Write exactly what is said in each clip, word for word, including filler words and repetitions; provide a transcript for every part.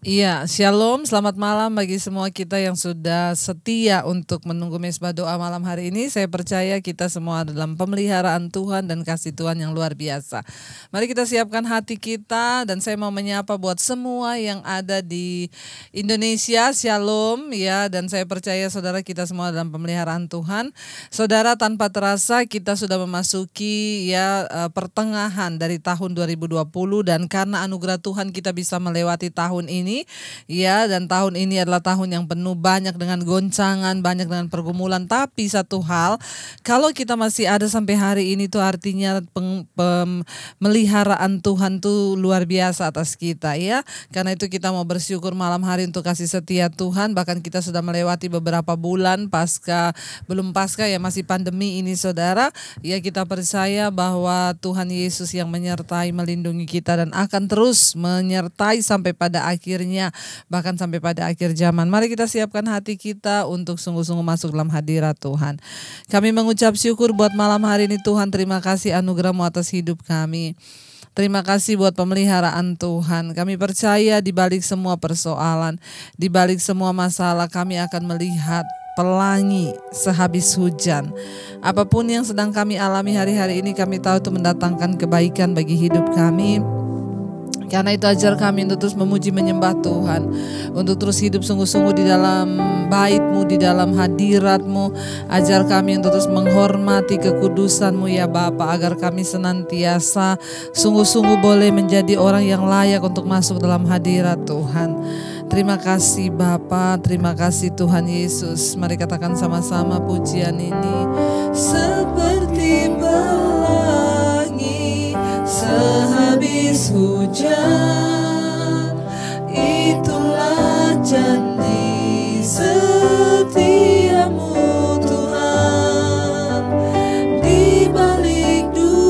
Iya, shalom, selamat malam bagi semua kita yang sudah setia untuk menunggu mesbah doa malam hari ini. Saya percaya kita semua dalam pemeliharaan Tuhan dan kasih Tuhan yang luar biasa. Mari kita siapkan hati kita, dan saya mau menyapa buat semua yang ada di Indonesia, shalom ya, dan saya percaya saudara kita semua dalam pemeliharaan Tuhan. Saudara, tanpa terasa kita sudah memasuki ya eh, pertengahan dari tahun dua ribu dua puluh, dan karena anugerah Tuhan kita bisa melewati tahun ini. Ya, dan tahun ini adalah tahun yang penuh banyak dengan goncangan, banyak dengan pergumulan. Tapi satu hal, kalau kita masih ada sampai hari ini tuh artinya peng, pemeliharaan Tuhan tuh luar biasa atas kita ya. Karena itu kita mau bersyukur malam hari untuk kasih setia Tuhan. Bahkan kita sudah melewati beberapa bulan pasca, belum pasca ya, masih pandemi ini saudara. Ya, kita percaya bahwa Tuhan Yesus yang menyertai, melindungi kita dan akan terus menyertai sampai pada akhirnya, bahkan sampai pada akhir zaman. Mari kita siapkan hati kita untuk sungguh-sungguh masuk dalam hadirat Tuhan. Kami mengucap syukur buat malam hari ini Tuhan. Terima kasih anugerah-Mu atas hidup kami. Terima kasih buat pemeliharaan Tuhan. Kami percaya di balik semua persoalan, di balik semua masalah, kami akan melihat pelangi sehabis hujan. Apapun yang sedang kami alami hari-hari ini, kami tahu itu mendatangkan kebaikan bagi hidup kami. Karena itu ajar kami untuk terus memuji menyembah Tuhan, untuk terus hidup sungguh-sungguh di dalam bait-Mu, di dalam hadirat-Mu. Ajar kami untuk terus menghormati kekudusan-Mu ya Bapa, agar kami senantiasa sungguh-sungguh boleh menjadi orang yang layak untuk masuk dalam hadirat Tuhan. Terima kasih Bapa, terima kasih Tuhan Yesus. Mari katakan sama-sama pujian ini. Seperti pelangi sehabis hujan, itulah janji setiamu Tuhan. Di balik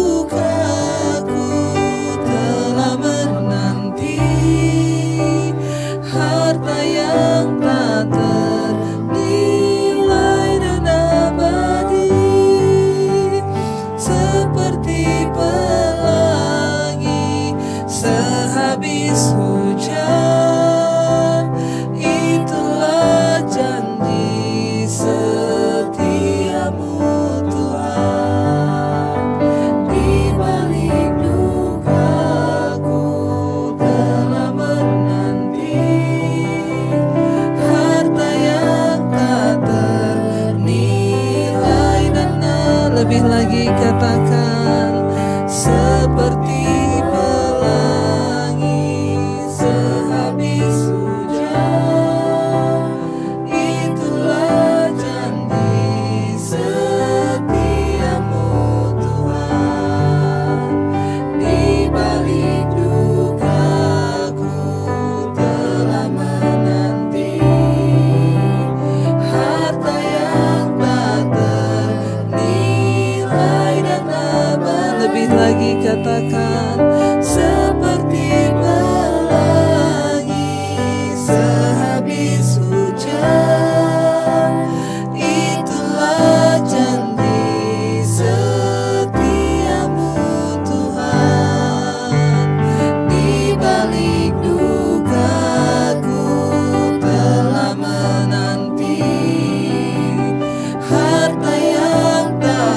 dukaku telah menanti harta yang tak ternilai dan abadi. Seperti pelangi sehabis hujan, itulah janji setiamu Tuhan. Di balik dukaku telah menanti harta yang tak ternilai dan lebih lagi katakan seperti pelangi sehabis hujan, itulah janji setiamu Tuhan. Di balik dukaku telah menanti harta yang tak ternilai dan abadi. Lebih lagi katakan seperti pelangi sehabis hujan, itulah janji setiamu Tuhan. Di balik dukaku telah menanti harta yang tak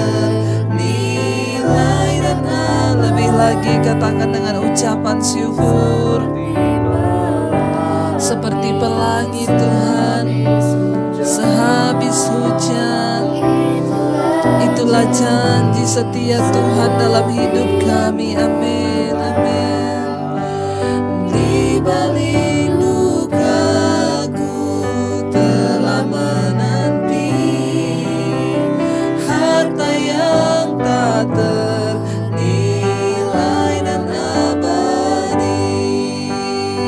ternilai dan lebih lagi katakan dengan ucapan syukur. Seperti pelangi Tuhan sehabis hujan, itulah janji setia Tuhan dalam hidup kami. Amin, amin. Di balik dukaku telah menanti harta yang tak ternilai dan abadi.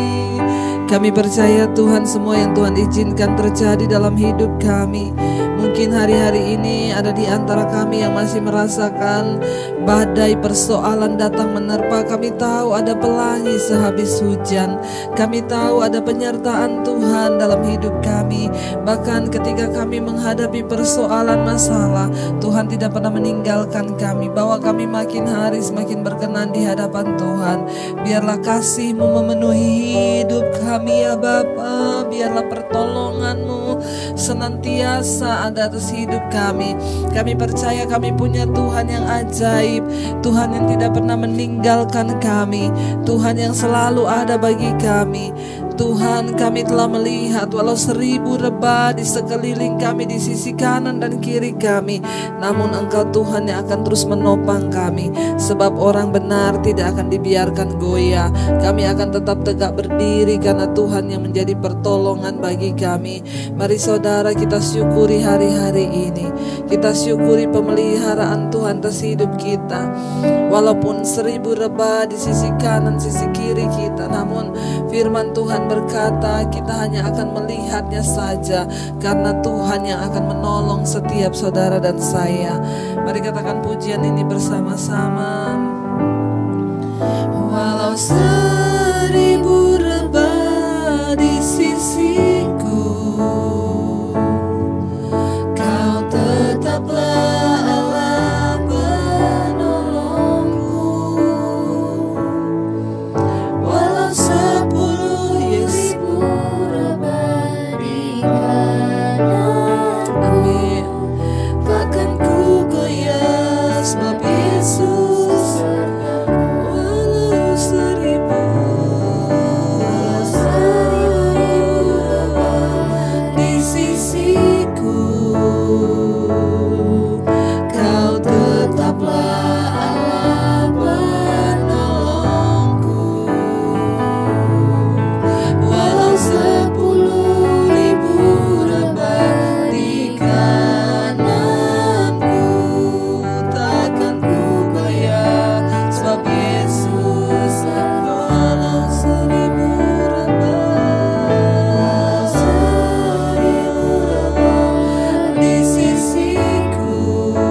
Kami percaya Tuhan, semua yang Tuhan izinkan terjadi dalam hidup kami, mungkin Mungkin hari-hari ini ada di antara kami yang masih merasakan badai persoalan datang menerpa. Kami tahu ada pelangi sehabis hujan. Kami tahu ada penyertaan Tuhan dalam hidup kami. Bahkan ketika kami menghadapi persoalan masalah, Tuhan tidak pernah meninggalkan kami. Bawa kami makin hari semakin berkenan di hadapan Tuhan. Biarlah kasih-Mu memenuhi hidup kami ya Bapa. Biarlah pertolongan-Mu senantiasa ada atas hidup kami. Kami percaya kami punya Tuhan yang ajaib, Tuhan yang tidak pernah meninggalkan kami, Tuhan yang selalu ada bagi kami. Tuhan, kami telah melihat walau seribu rebah di sekeliling kami, di sisi kanan dan kiri kami, namun Engkau Tuhan yang akan terus menopang kami. Sebab orang benar tidak akan dibiarkan goyah. Kami akan tetap tegak berdiri karena Tuhan yang menjadi pertolongan bagi kami. Mari saudara, kita syukuri hari-hari ini. Kita syukuri pemeliharaan Tuhan atas hidup kita. Walaupun seribu rebah di sisi kanan, sisi kiri kita, namun firman Tuhan berkata kita hanya akan melihatnya saja, karena Tuhan yang akan menolong setiap saudara dan saya. Mari katakan pujian ini bersama-sama. Walau seribu rebah di sisiku, Kau tetaplah Allah penolongku. Walau sepuluh ribu rebah di kanan, amin, takkan ku goyah sebab Yesus. Walau seribu, walau seribu rebah di sisiku, Kau tetaplah Allah penolongku. Walau sepuluh ribu rebah di kananku, takkan ku goyah sebab Yesus. Walau seribu rebah, seribu rebah di sisiku,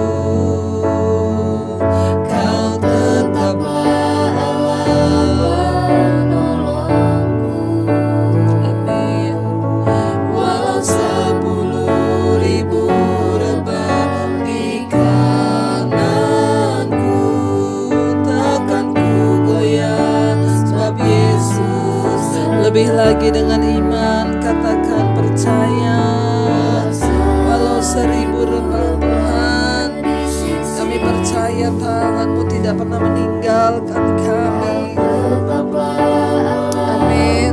Kau tetaplah Allah penolongku. Amin. Walau sepuluh ribu rebah di kananku, takkan ku goyah sebab Yesus. Lebih lagi dengan iman, katakan percaya. Walau seribu rebah Tuhan, kami percaya tangan-Mu tidak pernah meninggalkan kami. Amin.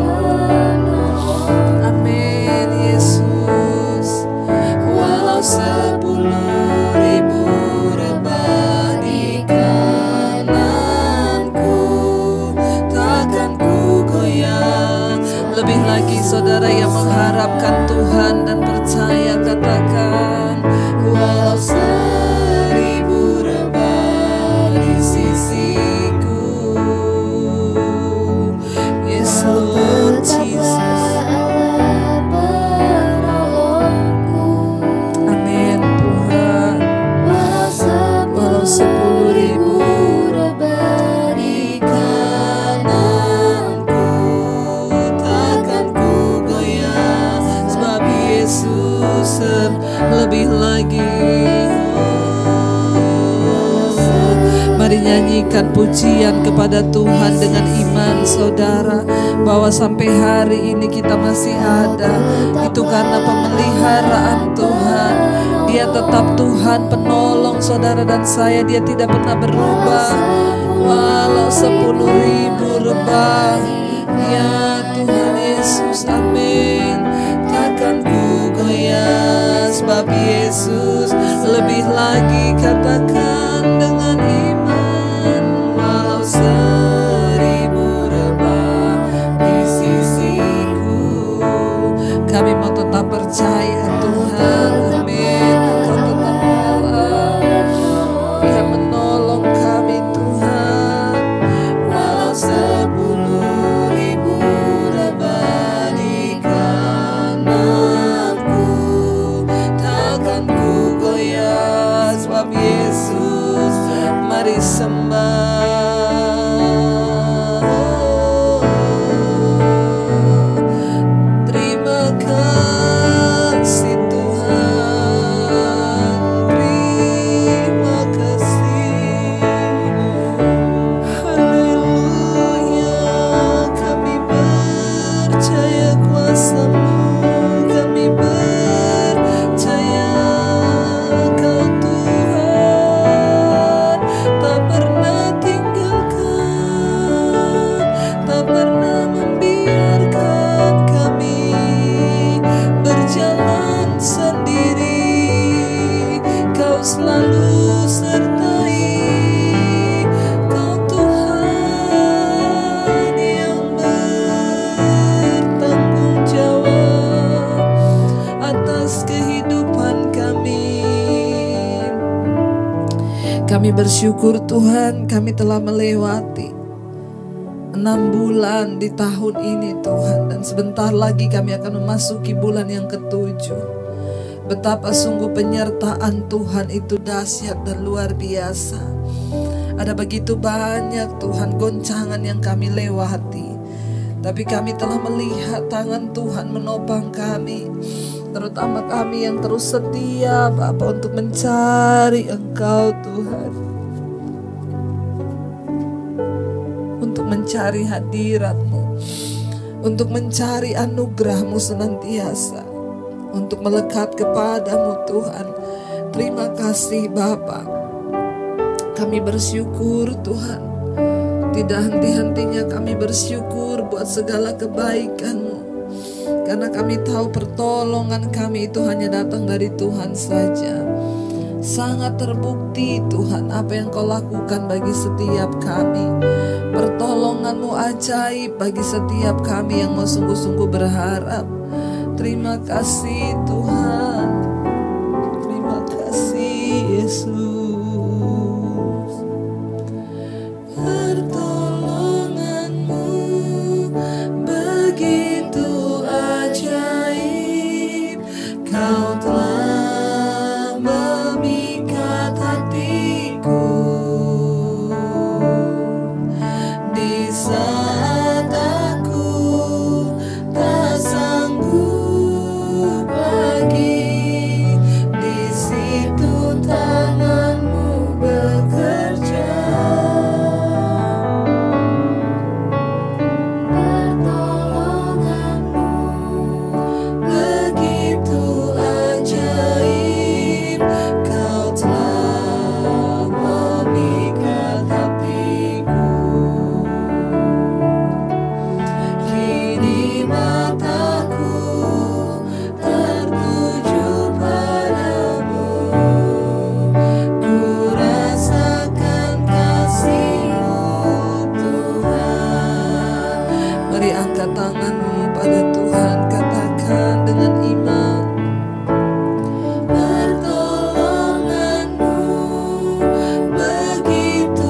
Amin Yesus. Walau sepuluh ribu rebah di kananku, takkan ku goyah. Lebih lagi saudara yang mengharapkan Tuhan dan percaya, katakan walau seribu rebah di sisiku. Yes Lord Jesus. Amin Tuhan. Walau sepuluh ribu rebah di kananku, takkan ku goyah sebab Yesus. Lebih lagi, mari nyanyikan pujian kepada Tuhan dengan iman saudara, bahwa sampai hari ini kita masih ada. Itu karena pemeliharaan Tuhan. Dia tetap Tuhan penolong saudara dan saya. Dia tidak pernah berubah. Walau sepuluh ribu rebah, ya Tuhan Yesus, amin, takkan ku goyah sebab Yesus. Lebih lagi katakan dengan iman, walau seribu rebah di sisiku, kami mau tetap percaya Tuhan, amin. Kau tetap Allah yang menolong kami Tuhan. Walau sepuluh ribu rebah di kananku, takkan ku bersyukur Tuhan, kami telah melewati enam bulan di tahun ini Tuhan, dan sebentar lagi kami akan memasuki bulan yang ketujuh. Betapa sungguh penyertaan Tuhan itu dahsyat dan luar biasa. Ada begitu banyak Tuhan goncangan yang kami lewati, tapi kami telah melihat tangan Tuhan menopang kami, terutama kami yang terus setia Bapa untuk mencari Engkau Tuhan, untuk mencari hadirat-Mu, untuk mencari anugerah-Mu senantiasa, untuk melekat kepadamu Tuhan. Terima kasih Bapa. Kami bersyukur Tuhan. Tidak henti-hentinya kami bersyukur buat segala kebaikan-Mu, karena kami tahu pertolongan kami itu hanya datang dari Tuhan saja. Sangat terbukti Tuhan apa yang Kau lakukan bagi setiap kami. Pertolongan-Mu ajaib bagi setiap kami yang mau sungguh-sungguh berharap. Terima kasih Tuhan. Terima kasih Yesus. Pertolongan-Mu begitu ajaib. Kau telah memikat hatiku di saat aku tak sanggup lagi. Di situ tangan-Mu bekerja. Pertolongan-Mu begitu ajaib. Kau telah memikat hatiku. Kini mataku tertuju padamu. Ku rasakan kasih-Mu Tuhan. Mari angkat tanganmu pada Tuhan, katakan dengan iman. Pertolongan-Mu begitu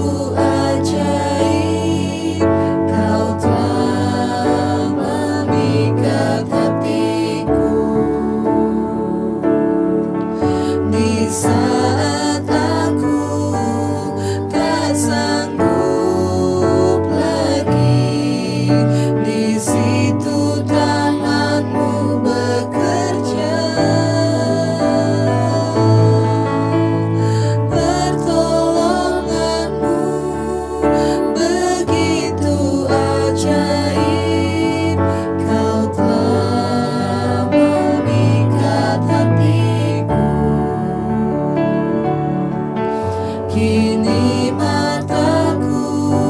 ajaib. Kau telah memikat hatiku di saat aku tak sanggup lagi. Di situ tangan-Mu bekerja. Pertolongan-Mu begitu ajaib. Kau telah memikat hatiku. Kini mataku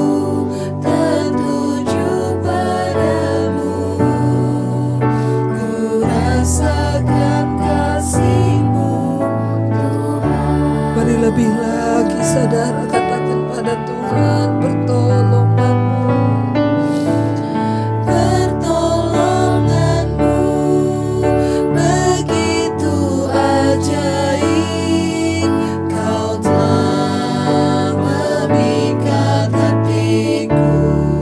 tertuju padamu. Ku rasakan kasih-Mu Tuhan. Mari lebih lagi saudara katakan pada Tuhan, pertolongan-Mu. Pertolongan-Mu begitu ajaib. Kau telah memikat hatiku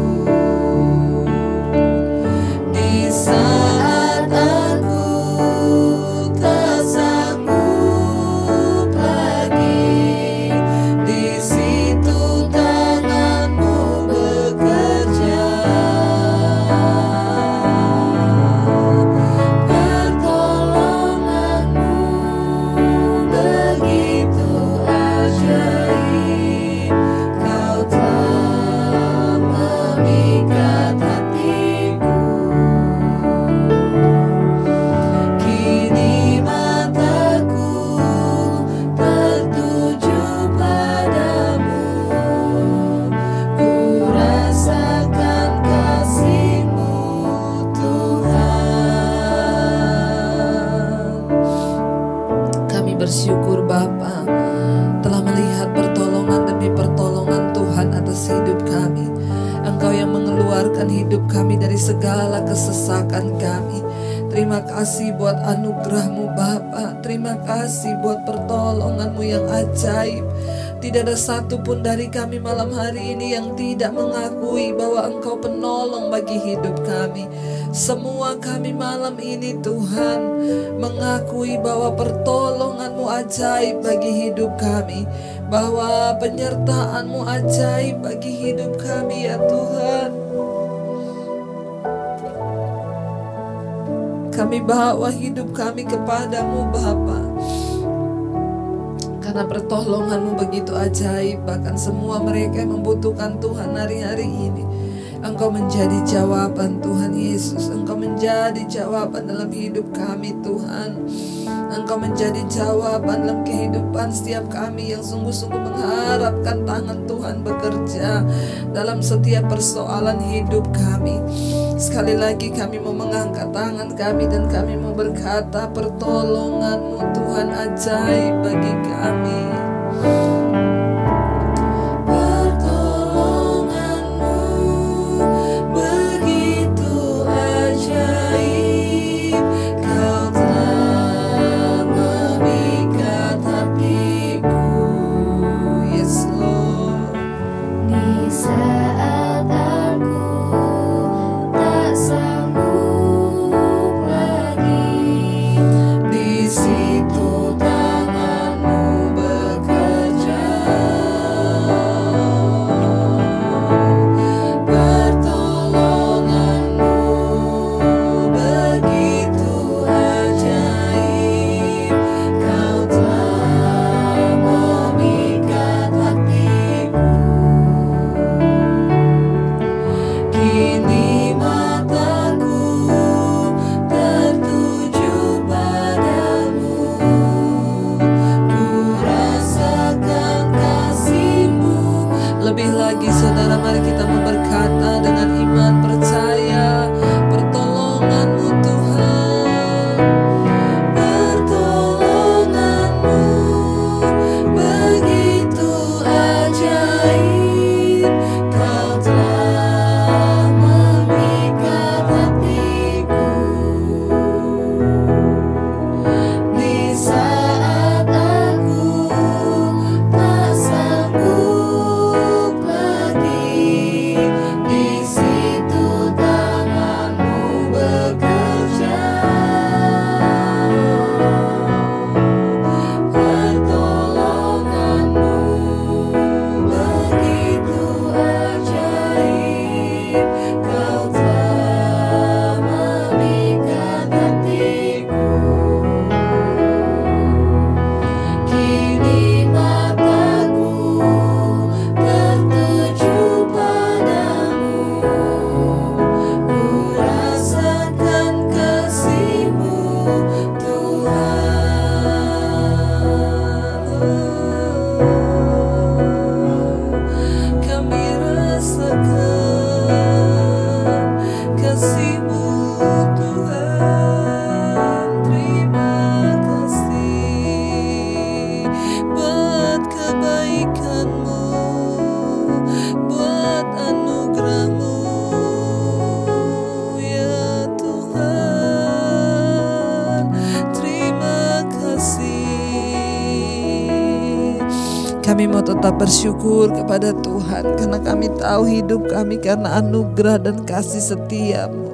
di saat aku tak sanggup lagi. Di situ tangan-Mu bekerja. Pertolongan-Mu begitu ajaib. Kau telah memikat hatiku. Kini mataku tertuju padamu. Ku rasakan kasih-Mu Tuhan. Kami bersyukur Bapa telah melihat pertolongan demi pertolongan Tuhan atas hidup kami. Engkau yang mengeluarkan hidup kami dari segala kesesakan kami. Terima kasih buat anugerah-Mu Bapa. Terima kasih buat pertolongan-Mu yang ajaib. Tidak ada satupun dari kami malam hari ini yang tidak mengakui bahwa Engkau penolong bagi hidup kami. Semua kami malam ini Tuhan mengakui bahwa pertolongan-Mu ajaib bagi hidup kami, bahwa penyertaan-Mu ajaib bagi hidup kami ya Tuhan. Kami bawa hidup kami kepadamu Bapa, karena pertolongan-Mu begitu ajaib. Bahkan semua mereka yang membutuhkan Tuhan hari-hari ini, Engkau menjadi jawaban Tuhan Yesus. Engkau menjadi jawaban dalam hidup kami Tuhan. Engkau menjadi jawaban dalam kehidupan setiap kami yang sungguh-sungguh mengharapkan tangan Tuhan bekerja dalam setiap persoalan hidup kami. Sekali lagi kami mau mengangkat tangan kami dan kami mau berkata, pertolongan-Mu Tuhan ajaib bagi kami. Kami mau tetap bersyukur kepada Tuhan, karena kami tahu hidup kami karena anugerah dan kasih setia-Mu.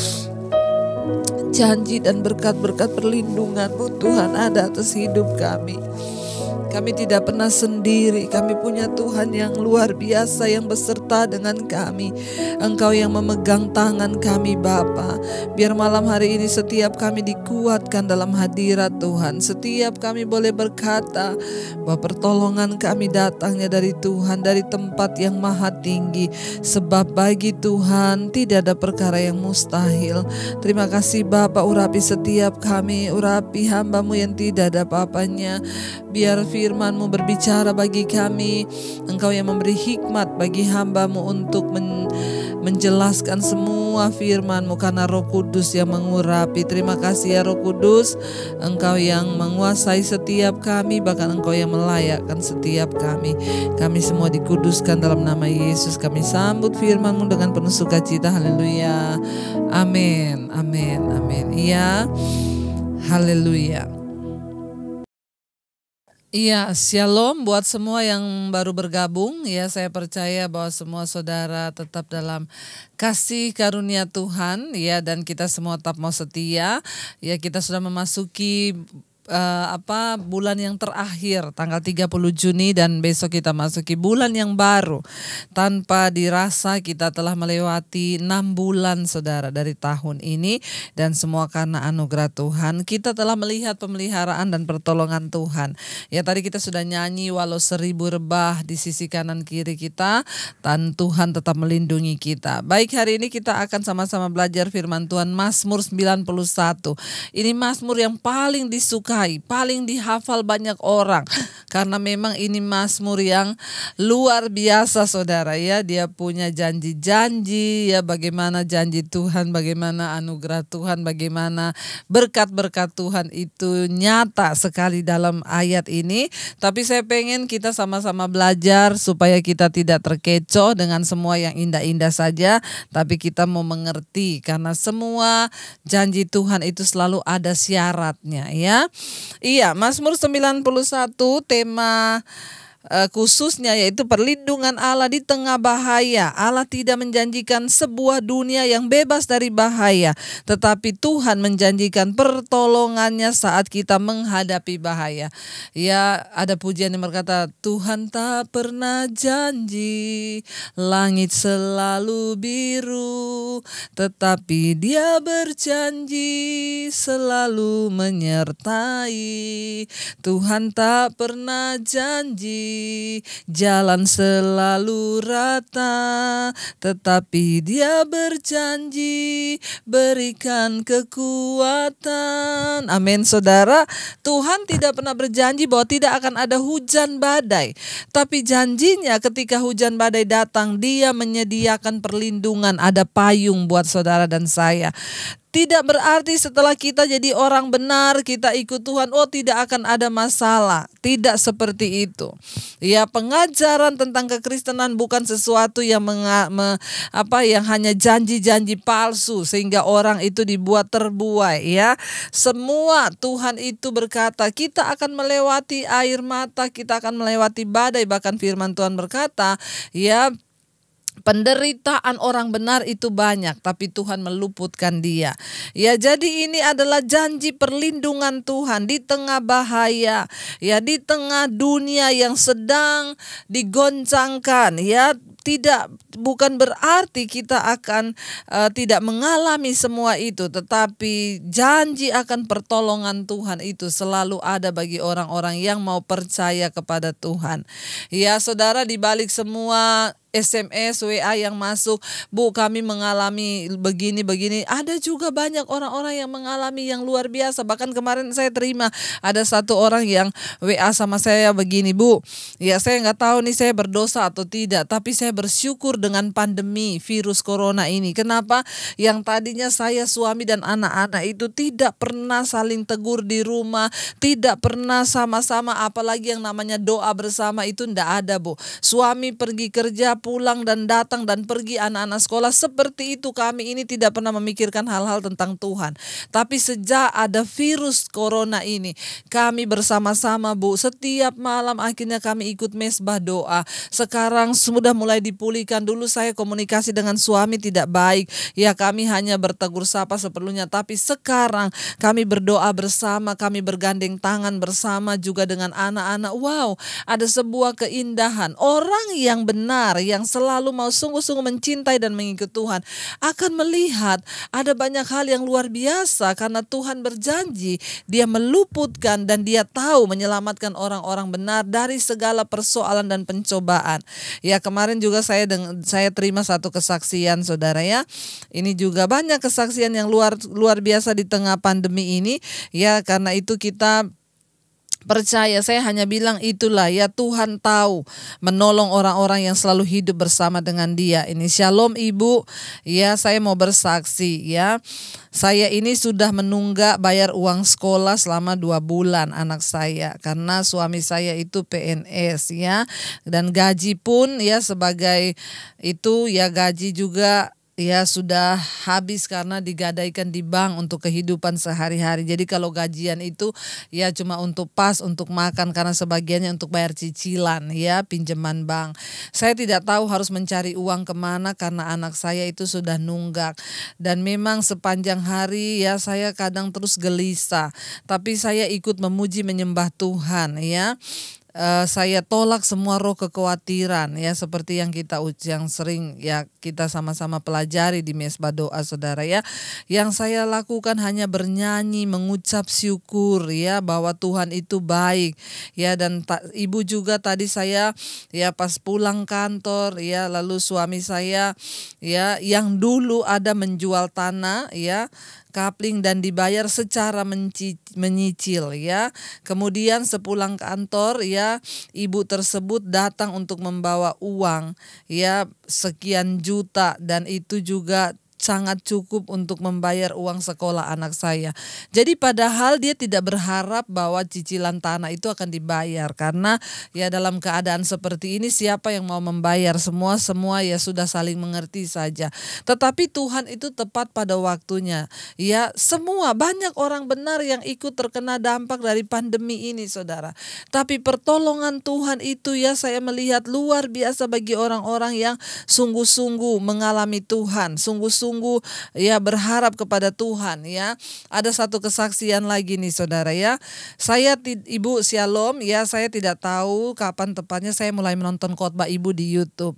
Janji dan berkat-berkat perlindungan-Mu Tuhan ada atas hidup kami. Kami tidak pernah sendiri, kami punya Tuhan yang luar biasa yang beserta dengan kami. Engkau yang memegang tangan kami Bapa. Biar malam hari ini setiap kami dikuatkan dalam hadirat Tuhan. Setiap kami boleh berkata bahwa pertolongan kami datangnya dari Tuhan, dari tempat yang maha tinggi. Sebab bagi Tuhan tidak ada perkara yang mustahil. Terima kasih Bapa, urapi setiap kami, urapi hamba-Mu yang tidak ada apa-apanya. Biar firman-Mu berbicara bagi kami. Engkau yang memberi hikmat bagi hamba-Mu untuk men- menjelaskan semua firman-Mu, karena Roh Kudus yang mengurapi. Terima kasih ya Roh Kudus, Engkau yang menguasai setiap kami, bahkan Engkau yang melayakkan setiap kami. Kami semua dikuduskan dalam nama Yesus. Kami sambut firman-Mu dengan penuh sukacita. Haleluya. Amin. Amin. Amin. Iya. Haleluya. Iya, shalom buat semua yang baru bergabung. Ya, saya percaya bahwa semua saudara tetap dalam kasih karunia Tuhan, ya, dan kita semua tetap mau setia. Ya, kita sudah memasuki eh, apa bulan yang terakhir tanggal tiga puluh Juni, dan besok kita masuki bulan yang baru. Tanpa dirasa kita telah melewati enam bulan saudara dari tahun ini, dan semua karena anugerah Tuhan. Kita telah melihat pemeliharaan dan pertolongan Tuhan. Ya, tadi kita sudah nyanyi walau seribu rebah di sisi kanan kiri kita, dan Tuhan tetap melindungi kita. Baik, hari ini kita akan sama-sama belajar firman Tuhan Mazmur sembilan puluh satu. Ini Mazmur yang paling disukai, paling dihafal banyak orang, karena memang ini Mazmur yang luar biasa saudara, ya. Dia punya janji-janji, ya, bagaimana janji Tuhan, bagaimana anugerah Tuhan, bagaimana berkat-berkat Tuhan itu nyata sekali dalam ayat ini. Tapi saya pengen kita sama-sama belajar supaya kita tidak terkecoh dengan semua yang indah-indah saja, tapi kita mau mengerti, karena semua janji Tuhan itu selalu ada syaratnya, ya. Iya, Mazmur sembilan puluh satu tema uh, khususnya yaitu perlindungan Allah di tengah bahaya. Allah tidak menjanjikan sebuah dunia yang bebas dari bahaya, tetapi Tuhan menjanjikan pertolongannya saat kita menghadapi bahaya. Ya, ada pujian yang berkata, Tuhan tak pernah janji langit selalu biru, tetapi Dia berjanji selalu menyertai. Tuhan tak pernah janji jalan selalu rata, tetapi Dia berjanji berikan kekuatan. Amin saudara. Tuhan tidak pernah berjanji bahwa tidak akan ada hujan badai, tapi janjinya ketika hujan badai datang, Dia menyediakan perlindungan, ada payung buat saudara dan saya. Tidak berarti setelah kita jadi orang benar, kita ikut Tuhan, oh tidak akan ada masalah. Tidak seperti itu. Ya, pengajaran tentang kekristenan bukan sesuatu yang menga, me, apa yang hanya janji-janji palsu sehingga orang itu dibuat terbuai, ya. Semua Tuhan itu berkata, kita akan melewati air mata, kita akan melewati badai, bahkan firman Tuhan berkata, ya, penderitaan orang benar itu banyak, tapi Tuhan meluputkan dia. Ya, jadi ini adalah janji perlindungan Tuhan di tengah bahaya, ya, di tengah dunia yang sedang digoncangkan, ya. Tidak, bukan berarti kita akan uh, tidak mengalami semua itu, tetapi janji akan pertolongan Tuhan itu selalu ada bagi orang-orang yang mau percaya kepada Tuhan. Ya, saudara, di balik semua S M S, W A yang masuk, Bu, kami mengalami begini-begini. Ada juga banyak orang-orang yang mengalami yang luar biasa. Bahkan kemarin saya terima ada satu orang yang W A sama saya begini, Bu, ya saya nggak tahu nih saya berdosa atau tidak, tapi saya bersyukur dengan pandemi virus corona ini. Kenapa? Yang tadinya saya, suami dan anak-anak itu tidak pernah saling tegur di rumah, tidak pernah sama-sama, apalagi yang namanya doa bersama itu ndak ada, Bu. Suami pergi kerja, pulang dan datang dan pergi, anak-anak sekolah, seperti itu. Kami ini tidak pernah memikirkan hal-hal tentang Tuhan. Tapi sejak ada virus corona ini, kami bersama-sama, Bu, setiap malam akhirnya kami ikut mesbah doa. Sekarang sudah mulai dipulihkan. Dulu saya komunikasi dengan suami tidak baik, ya, kami hanya bertegur sapa seperlunya. Tapi sekarang kami berdoa bersama, kami bergandeng tangan bersama juga dengan anak-anak. Wow, ada sebuah keindahan. Orang yang benar, yang selalu mau sungguh-sungguh mencintai dan mengikut Tuhan, akan melihat ada banyak hal yang luar biasa, karena Tuhan berjanji Dia meluputkan dan Dia tahu menyelamatkan orang-orang benar dari segala persoalan dan pencobaan. Ya, kemarin juga saya dengan saya terima satu kesaksian saudara, ya. Ini juga banyak kesaksian yang luar luar biasa di tengah pandemi ini, ya. Karena itu kita percaya, saya hanya bilang itulah, ya, Tuhan tahu menolong orang-orang yang selalu hidup bersama dengan Dia. Ini shalom Ibu, ya, saya mau bersaksi, ya. Saya ini sudah menunggak bayar uang sekolah selama dua bulan anak saya, karena suami saya itu P N S, ya, dan gaji pun, ya, sebagai itu, ya, gaji juga ya sudah habis karena digadaikan di bank untuk kehidupan sehari-hari. Jadi kalau gajian itu ya cuma untuk pas untuk makan karena sebagiannya untuk bayar cicilan ya pinjaman bank. Saya tidak tahu harus mencari uang kemana karena anak saya itu sudah nunggak. Dan memang sepanjang hari ya saya kadang terus gelisah. Tapi saya ikut memuji menyembah Tuhan ya. Uh, saya tolak semua roh kekhawatiran ya seperti yang kita yang sering ya kita sama-sama pelajari di mesbah doa saudara ya. Yang saya lakukan hanya bernyanyi, mengucap syukur ya bahwa Tuhan itu baik ya. Dan ta, ibu juga tadi saya ya pas pulang kantor ya, lalu suami saya ya yang dulu ada menjual tanah ya kapling dan dibayar secara menyicil ya. Kemudian sepulang kantor ya ibu tersebut datang untuk membawa uang ya sekian juta dan itu juga sangat cukup untuk membayar uang sekolah anak saya. Jadi padahal dia tidak berharap bahwa cicilan tanah itu akan dibayar karena ya dalam keadaan seperti ini siapa yang mau membayar, semua semua ya sudah saling mengerti saja. Tetapi Tuhan itu tepat pada waktunya. Ya semua banyak orang benar yang ikut terkena dampak dari pandemi ini saudara. Tapi pertolongan Tuhan itu ya saya melihat luar biasa bagi orang-orang yang sungguh-sungguh mengalami Tuhan, sungguh-sungguh sungguh ya berharap kepada Tuhan ya. Ada satu kesaksian lagi nih saudara ya. Saya Ibu Shalom ya, saya tidak tahu kapan tepatnya saya mulai menonton khotbah Ibu di YouTube.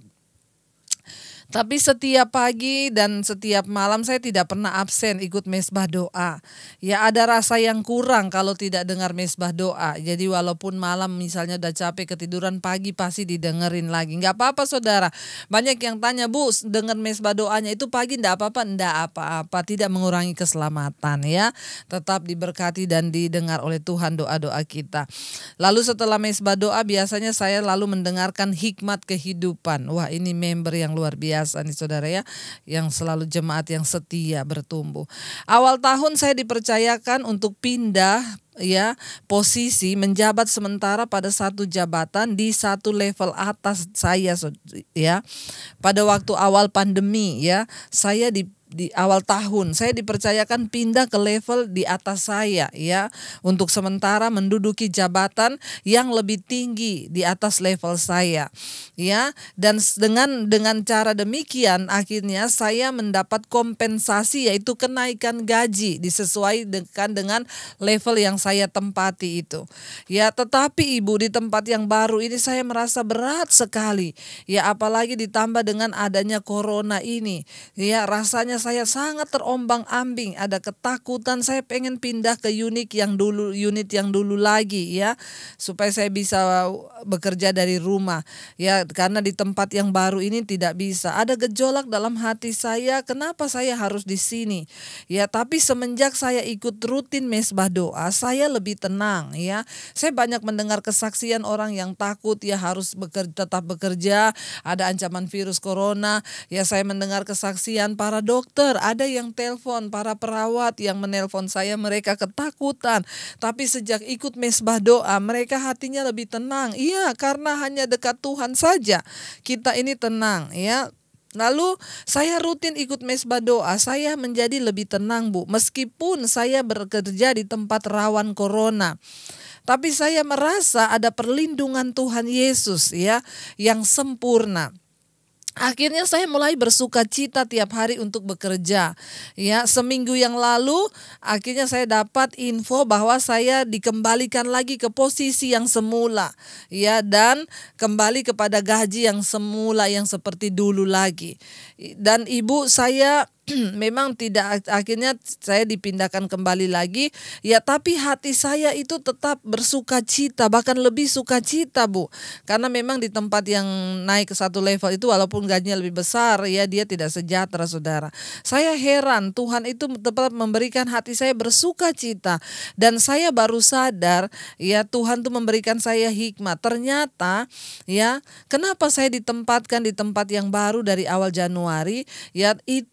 Tapi setiap pagi dan setiap malam saya tidak pernah absen ikut mesbah doa. Ya ada rasa yang kurang kalau tidak dengar mesbah doa. Jadi walaupun malam misalnya udah capek ketiduran, pagi pasti didengerin lagi. Nggak apa-apa saudara. Banyak yang tanya, Bu dengar mesbah doanya itu pagi nggak apa-apa? Nggak apa-apa. Tidak mengurangi keselamatan ya. Tetap diberkati dan didengar oleh Tuhan doa-doa kita. Lalu setelah mesbah doa biasanya saya lalu mendengarkan hikmat kehidupan. Wah ini member yang luar biasa. Biasa nih saudara ya, yang selalu jemaat yang setia bertumbuh. Awal tahun saya dipercayakan untuk pindah ya posisi menjabat sementara pada satu jabatan di satu level atas saya ya. Pada waktu awal pandemi ya, saya di di awal tahun saya dipercayakan pindah ke level di atas saya ya, untuk sementara menduduki jabatan yang lebih tinggi di atas level saya ya. Dan dengan dengan cara demikian akhirnya saya mendapat kompensasi yaitu kenaikan gaji disesuaikan dengan level yang saya tempati itu ya. Tetapi Ibu di tempat yang baru ini saya merasa berat sekali ya, apalagi ditambah dengan adanya corona ini ya. Rasanya saya sangat terombang-ambing, ada ketakutan saya pengen pindah ke unit yang dulu unit yang dulu lagi ya, supaya saya bisa bekerja dari rumah ya, karena di tempat yang baru ini tidak bisa. Ada gejolak dalam hati saya, kenapa saya harus di sini ya. Tapi semenjak saya ikut rutin mesbah doa, saya lebih tenang ya. Saya banyak mendengar kesaksian orang yang takut ya harus bekerja, tetap bekerja, ada ancaman virus corona ya. Saya mendengar kesaksian para dokter, ada yang telepon, para perawat yang menelpon saya, mereka ketakutan. Tapi sejak ikut mesbah doa, mereka hatinya lebih tenang. Iya, karena hanya dekat Tuhan saja kita ini tenang ya. Lalu saya rutin ikut mesbah doa, saya menjadi lebih tenang Bu. Meskipun saya bekerja di tempat rawan corona, tapi saya merasa ada perlindungan Tuhan Yesus ya yang sempurna. Akhirnya saya mulai bersuka cita tiap hari untuk bekerja. Ya, seminggu yang lalu akhirnya saya dapat info bahwa saya dikembalikan lagi ke posisi yang semula. Ya, dan kembali kepada gaji yang semula yang seperti dulu lagi. Dan Ibu saya memang tidak, akhirnya saya dipindahkan kembali lagi ya, tapi hati saya itu tetap bersuka cita, bahkan lebih suka cita Bu, karena memang di tempat yang naik ke satu level itu walaupun gajinya lebih besar ya, dia tidak sejahtera saudara. Saya heran Tuhan itu tetap memberikan hati saya bersuka cita, dan saya baru sadar ya Tuhan tuh memberikan saya hikmat. Ternyata ya kenapa saya ditempatkan di tempat yang baru dari awal Januari ya, itu untuk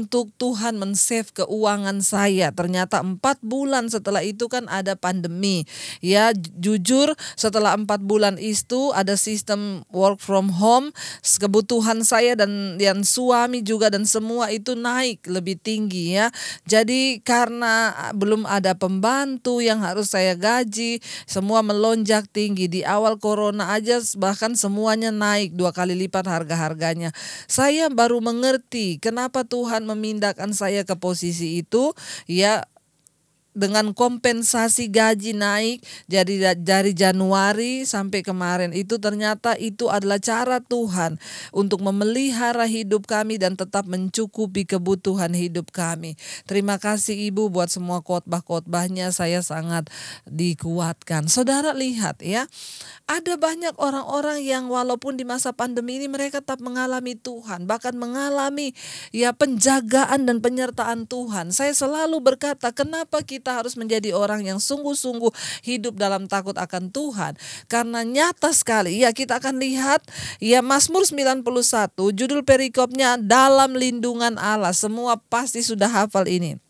untuk Tuhan men-save keuangan saya. Ternyata empat bulan setelah itu kan ada pandemi. Ya, jujur setelah empat bulan itu ada sistem work from home, kebutuhan saya dan dan suami juga dan semua itu naik lebih tinggi ya. Jadi karena belum ada pembantu yang harus saya gaji, semua melonjak tinggi. Di awal corona aja bahkan semuanya naik dua kali lipat harga-harganya. Saya baru mengerti kenapa Tuhan memindahkan saya ke posisi itu ya. Dengan kompensasi gaji naik jadi dari Januari sampai kemarin itu ternyata itu adalah cara Tuhan untuk memelihara hidup kami dan tetap mencukupi kebutuhan hidup kami. Terima kasih Ibu buat semua khotbah-khotbahnya, saya sangat dikuatkan. Saudara lihat ya, ada banyak orang-orang yang walaupun di masa pandemi ini mereka tetap mengalami Tuhan, bahkan mengalami ya penjagaan dan penyertaan Tuhan. Saya selalu berkata, kenapa kita Kita harus menjadi orang yang sungguh-sungguh hidup dalam takut akan Tuhan. Karena nyata sekali, ya kita akan lihat, ya Mazmur sembilan puluh satu, judul perikopnya dalam lindungan Allah. Semua pasti sudah hafal ini.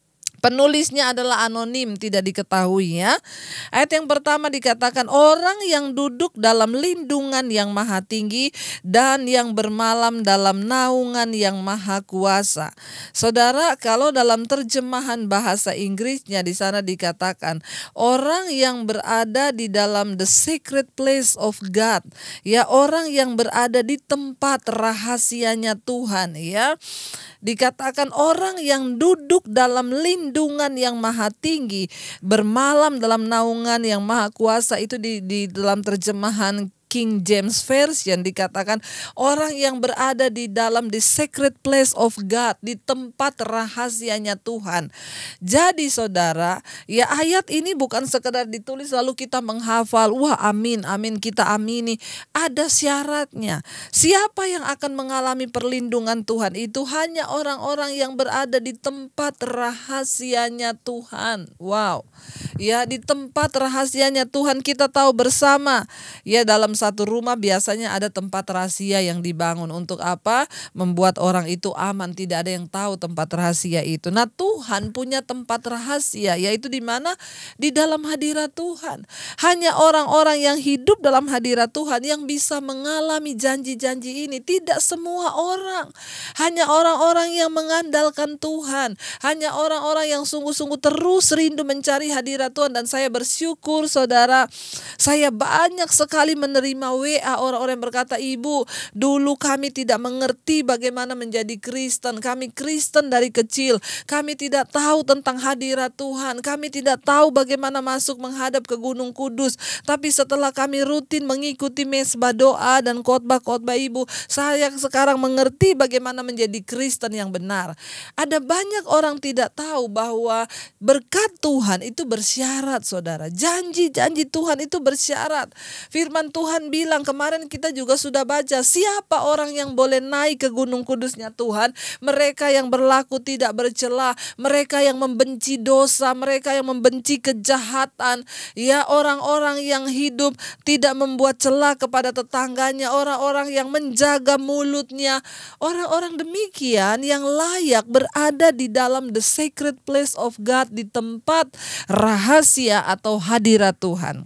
Penulisnya adalah anonim, tidak diketahui ya. Ayat yang pertama dikatakan, orang yang duduk dalam lindungan yang maha tinggi dan yang bermalam dalam naungan yang maha kuasa. Saudara, kalau dalam terjemahan bahasa Inggrisnya di sana dikatakan, orang yang berada di dalam the secret place of God. Ya, orang yang berada di tempat rahasianya Tuhan ya. Dikatakan orang yang duduk dalam lindungan yang maha tinggi, bermalam dalam naungan yang maha kuasa. Itu di, di dalam terjemahan King James Version dikatakan orang yang berada di dalam the secret place of God, di tempat rahasianya Tuhan. Jadi saudara, ya ayat ini bukan sekedar ditulis lalu kita menghafal, wah amin, amin kita amini. Ada syaratnya. Siapa yang akan mengalami perlindungan Tuhan itu hanya orang-orang yang berada di tempat rahasianya Tuhan. Wow. Ya, di tempat rahasianya Tuhan kita tahu bersama. Ya, dalam satu rumah biasanya ada tempat rahasia yang dibangun. Untuk apa? Membuat orang itu aman, tidak ada yang tahu tempat rahasia itu. Nah, Tuhan punya tempat rahasia, yaitu di mana? Di dalam hadirat Tuhan. Hanya orang-orang yang hidup dalam hadirat Tuhan yang bisa mengalami janji-janji ini. Tidak semua orang. Hanya orang-orang yang mengandalkan Tuhan. Hanya orang-orang yang sungguh-sungguh terus rindu mencari hadirat Tuhan. Dan saya bersyukur saudara, saya banyak sekali menerima W A orang-orang yang berkata, Ibu, dulu kami tidak mengerti bagaimana menjadi Kristen. Kami Kristen dari kecil. Kami tidak tahu tentang hadirat Tuhan. Kami tidak tahu bagaimana masuk menghadap ke Gunung Kudus. Tapi setelah kami rutin mengikuti mesbah doa dan khotbah-khotbah Ibu, saya sekarang mengerti bagaimana menjadi Kristen yang benar. Ada banyak orang tidak tahu bahwa berkat Tuhan itu bersyarat saudara. Janji-janji Tuhan itu bersyarat. Firman Tuhan bilang, kemarin kita juga sudah baca, siapa orang yang boleh naik ke Gunung Kudusnya Tuhan? Mereka yang berlaku tidak bercela, mereka yang membenci dosa, mereka yang membenci kejahatan, ya orang-orang yang hidup tidak membuat celah kepada tetangganya, orang-orang yang menjaga mulutnya, orang-orang demikian yang layak berada di dalam the sacred place of God, di tempat rahasia atau hadirat Tuhan.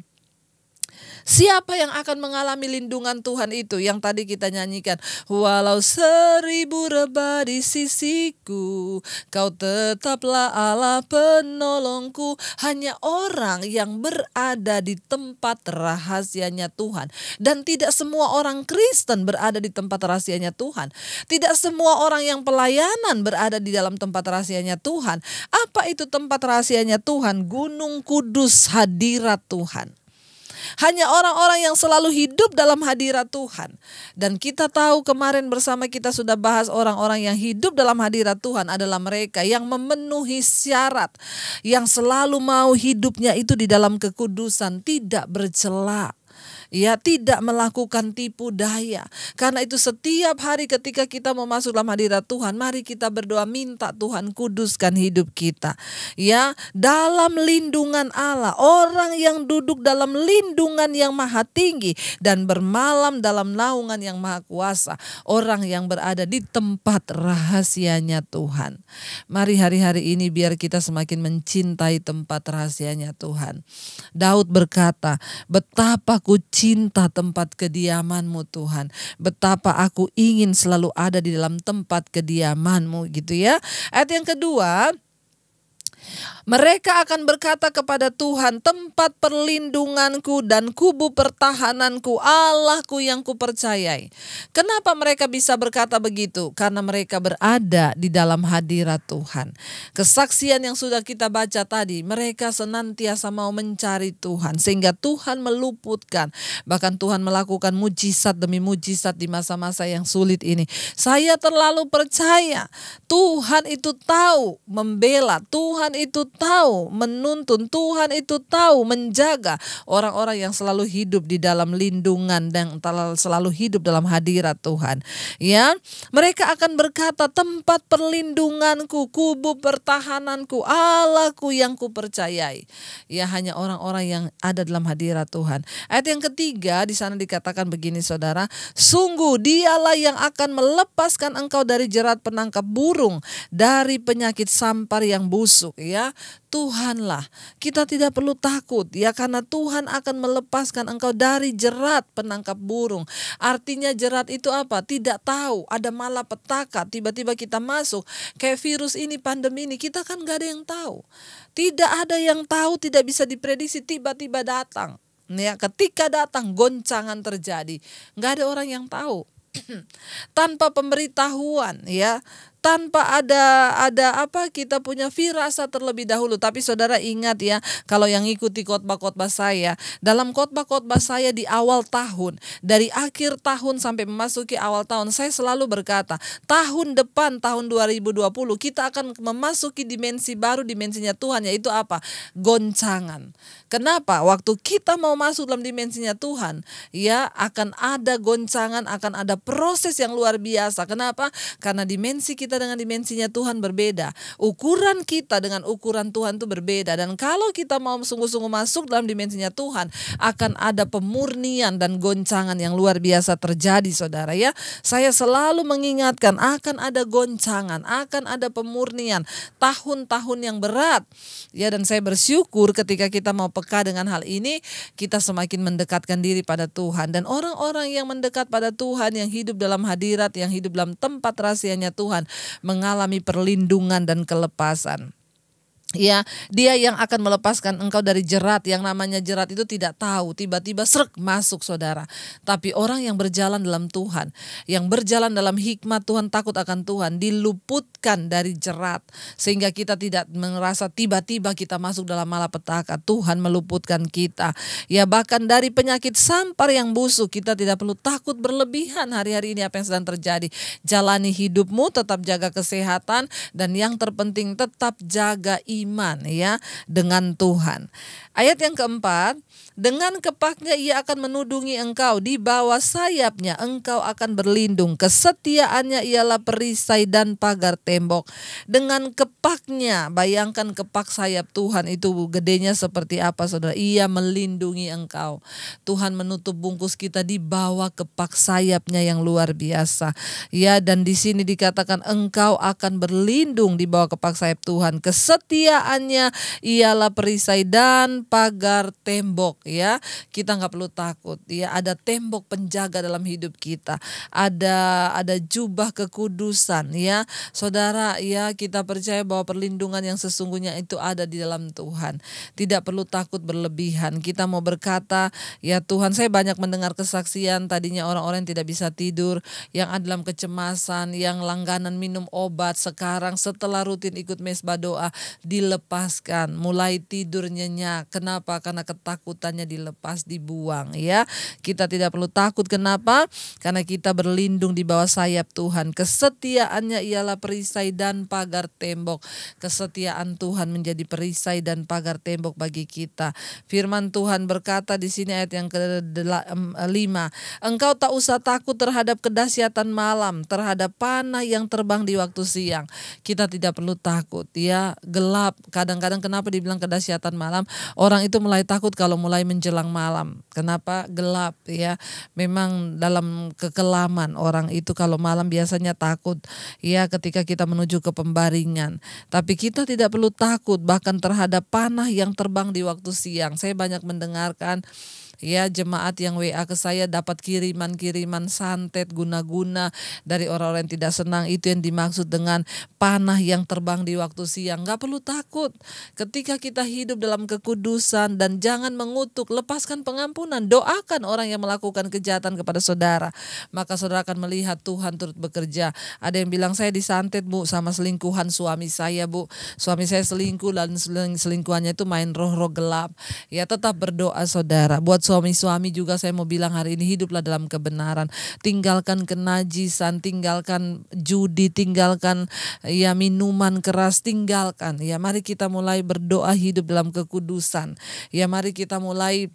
Siapa yang akan mengalami lindungan Tuhan itu? Yang tadi kita nyanyikan, walau seribu rebah di sisiku, kau tetaplah Allah penolongku. Hanya orang yang berada di tempat rahasianya Tuhan. Dan tidak semua orang Kristen berada di tempat rahasianya Tuhan. Tidak semua orang yang pelayanan berada di dalam tempat rahasianya Tuhan. Apa itu tempat rahasianya Tuhan? Gunung Kudus, hadirat Tuhan. Hanya orang-orang yang selalu hidup dalam hadirat Tuhan. Dan kita tahu kemarin bersama kita sudah bahas orang-orang yang hidup dalam hadirat Tuhan adalah mereka yang memenuhi syarat. Yang selalu mau hidupnya itu di dalam kekudusan, tidak bercela. Ya, tidak melakukan tipu daya. Karena itu setiap hari ketika kita mau masuk dalam hadirat Tuhan, mari kita berdoa minta Tuhan kuduskan hidup kita. Ya, dalam lindungan Allah, orang yang duduk dalam lindungan yang maha tinggi dan bermalam dalam naungan yang maha kuasa, orang yang berada di tempat rahasianya Tuhan. Mari hari-hari ini biar kita semakin mencintai tempat rahasianya Tuhan. Daud berkata, betapa ku cinta tempat kediaman-Mu Tuhan. Betapa aku ingin selalu ada di dalam tempat kediaman-Mu, gitu ya. Ayat yang kedua, mereka akan berkata kepada Tuhan, tempat perlindunganku dan kubu pertahananku, Allahku yang kupercayai. Kenapa mereka bisa berkata begitu? Karena mereka berada di dalam hadirat Tuhan. Kesaksian yang sudah kita baca tadi, mereka senantiasa mau mencari Tuhan, sehingga Tuhan meluputkan. Bahkan Tuhan melakukan mujizat demi mujizat di masa-masa yang sulit ini. Saya terlalu percaya Tuhan itu tahu membela, Tuhan itu tahu menuntun, Tuhan itu tahu menjaga orang-orang yang selalu hidup di dalam lindungan dan selalu hidup dalam hadirat Tuhan. Ya, mereka akan berkata, tempat perlindunganku, kubu pertahananku, Allahku yang kupercayai. Ya, hanya orang-orang yang ada dalam hadirat Tuhan. Ayat yang ketiga di sana dikatakan begini, saudara, sungguh Dialah yang akan melepaskan engkau dari jerat penangkap burung, dari penyakit sampar yang busuk. Ya, Tuhanlah, kita tidak perlu takut ya, karena Tuhan akan melepaskan engkau dari jerat penangkap burung. Artinya jerat itu apa? Tidak tahu, ada malapetaka, tiba-tiba kita masuk kayak virus ini, pandemi ini, kita kan gak ada yang tahu. Tidak ada yang tahu, tidak bisa diprediksi, tiba-tiba datang. Ya, ketika datang goncangan terjadi, gak ada orang yang tahu. Tanpa pemberitahuan ya, tanpa ada ada apa kita punya firasat terlebih dahulu. Tapi saudara ingat ya, kalau yang ikuti khotbah-khotbah saya, dalam khotbah-khotbah saya di awal tahun, dari akhir tahun sampai memasuki awal tahun, saya selalu berkata, tahun depan, tahun dua ribu dua puluh, kita akan memasuki dimensi baru, dimensinya Tuhan, yaitu apa? Goncangan. Kenapa? Waktu kita mau masuk dalam dimensinya Tuhan, ya akan ada goncangan, akan ada proses yang luar biasa. Kenapa? Karena dimensi kita dengan dimensinya Tuhan berbeda. Ukuran kita dengan ukuran Tuhan itu berbeda. Dan kalau kita mau sungguh-sungguh masuk dalam dimensinya Tuhan, akan ada pemurnian dan goncangan yang luar biasa terjadi, saudara ya. Saya selalu mengingatkan akan ada goncangan, akan ada pemurnian, tahun-tahun yang berat. Ya, dan saya bersyukur ketika kita mau peka dengan hal ini, kita semakin mendekatkan diri pada Tuhan. Dan orang-orang yang mendekat pada Tuhan, yang hidup dalam hadirat, yang hidup dalam tempat rahasianya Tuhan, mengalami perlindungan dan kelepasan. Ya, Dia yang akan melepaskan engkau dari jerat. Yang namanya jerat itu tidak tahu, tiba-tiba srek masuk, saudara. Tapi orang yang berjalan dalam Tuhan, yang berjalan dalam hikmat Tuhan, takut akan Tuhan, diluputkan dari jerat, sehingga kita tidak merasa tiba-tiba kita masuk dalam malapetaka. Tuhan meluputkan kita. Ya, bahkan dari penyakit sampar yang busuk, kita tidak perlu takut berlebihan. Hari-hari ini apa yang sedang terjadi, jalani hidupmu, tetap jaga kesehatan, dan yang terpenting tetap jaga iman iman ya dengan Tuhan. Ayat yang keempat, dengan kepaknya ia akan menudungi engkau, di bawah sayapnya engkau akan berlindung, kesetiaannya ialah perisai dan pagar tembok. Dengan kepaknya, bayangkan kepak sayap Tuhan itu gedenya seperti apa, saudara. Ia melindungi engkau. Tuhan menutup bungkus kita di bawah kepak sayapnya yang luar biasa. Ya, dan di sini dikatakan engkau akan berlindung di bawah kepak sayap Tuhan. Kesetiaannya ialah perisai dan pagar tembok. Ya, kita nggak perlu takut. Ya, ada tembok penjaga dalam hidup kita. Ada ada jubah kekudusan. Ya, saudara. Ya, kita percaya bahwa perlindungan yang sesungguhnya itu ada di dalam Tuhan. Tidak perlu takut berlebihan. Kita mau berkata, ya Tuhan, saya banyak mendengar kesaksian. Tadinya orang-orang yang tidak bisa tidur, yang ada dalam kecemasan, yang langganan minum obat. Sekarang setelah rutin ikut mesbah doa, dilepaskan, mulai tidur nyenyak. Kenapa? Karena ketakutan hanya dilepas, dibuang ya. Kita tidak perlu takut, kenapa? Karena kita berlindung di bawah sayap Tuhan. Kesetiaannya ialah perisai dan pagar tembok. Kesetiaan Tuhan menjadi perisai dan pagar tembok bagi kita. Firman Tuhan berkata di sini ayat yang kelima, engkau tak usah takut terhadap kedahsyatan malam, terhadap panah yang terbang di waktu siang. Kita tidak perlu takut ya. Gelap, kadang-kadang kenapa dibilang kedahsyatan malam? Orang itu mulai takut kalau mulai menjelang malam. Kenapa? Gelap ya. Memang dalam kekelaman orang itu kalau malam biasanya takut ya, ketika kita menuju ke pembaringan. Tapi kita tidak perlu takut bahkan terhadap panah yang terbang di waktu siang. Saya banyak mendengarkan ya jemaat yang W A ke saya dapat kiriman-kiriman santet guna-guna dari orang-orang yang tidak senang. Itu yang dimaksud dengan panah yang terbang di waktu siang. Gak perlu takut ketika kita hidup dalam kekudusan, dan jangan mengutuk, lepaskan pengampunan, doakan orang yang melakukan kejahatan kepada saudara, maka saudara akan melihat Tuhan turut bekerja. Ada yang bilang, saya disantet bu sama selingkuhan suami saya bu, suami saya selingkuh dan selingkuhannya itu main roh-roh gelap. Ya tetap berdoa saudara. Buat suami-suami juga saya mau bilang hari ini, hiduplah dalam kebenaran. Tinggalkan kenajisan, tinggalkan judi, tinggalkan ya minuman keras, tinggalkan. Ya mari kita mulai berdoa hidup dalam kekudusan. Ya mari kita mulai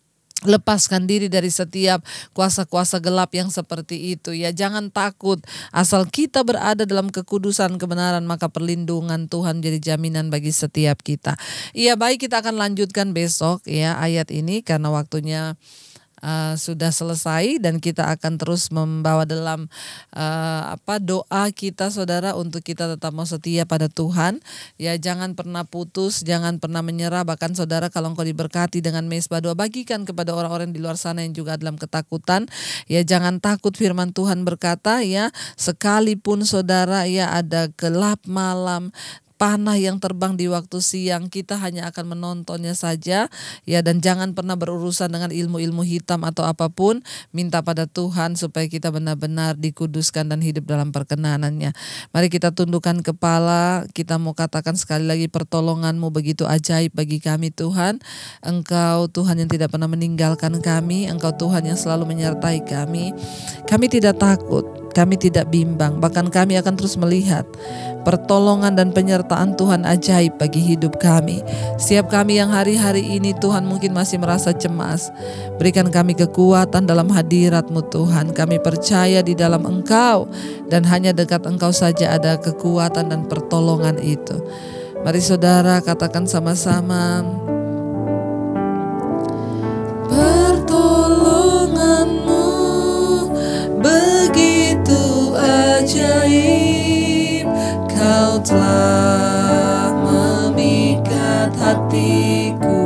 lepaskan diri dari setiap kuasa-kuasa gelap yang seperti itu ya. Jangan takut, asal kita berada dalam kekudusan kebenaran, maka perlindungan Tuhan jadi jaminan bagi setiap kita. Iya baik, kita akan lanjutkan besok ya ayat ini karena waktunya Uh, sudah selesai, dan kita akan terus membawa dalam uh, apa doa kita saudara untuk kita tetap mau setia pada Tuhan. Ya jangan pernah putus, jangan pernah menyerah. Bahkan saudara kalau engkau diberkati dengan mesbah doa, bagikan kepada orang-orang di luar sana yang juga dalam ketakutan. Ya jangan takut, firman Tuhan berkata ya, sekalipun saudara ya ada gelap malam, panah yang terbang di waktu siang, kita hanya akan menontonnya saja ya. Dan jangan pernah berurusan dengan ilmu-ilmu hitam atau apapun. Minta pada Tuhan supaya kita benar-benar dikuduskan dan hidup dalam perkenanannya. Mari kita tundukkan kepala. Kita mau katakan sekali lagi, pertolongan-Mu begitu ajaib bagi kami Tuhan. Engkau Tuhan yang tidak pernah meninggalkan kami. Engkau Tuhan yang selalu menyertai kami. Kami tidak takut, kami tidak bimbang, bahkan kami akan terus melihat pertolongan dan penyertaan Tuhan ajaib bagi hidup kami. Setiap kami yang hari-hari ini Tuhan mungkin masih merasa cemas, berikan kami kekuatan dalam hadirat-Mu Tuhan. Kami percaya di dalam Engkau, dan hanya dekat Engkau saja ada kekuatan dan pertolongan itu. Mari saudara katakan sama-sama, pertolongan-Mu begitu ajaib, Kau telah memikat hatiku.